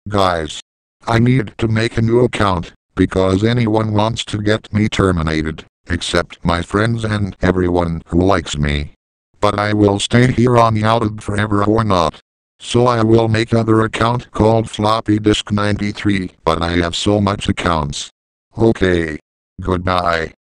Guys, I need to make a new account, because anyone wants to get me terminated, except my friends and everyone who likes me. But I will stay here on YouTube forever or not. So I will make other account called Floppy Disk 93, but I have so much accounts. Okay. Goodbye.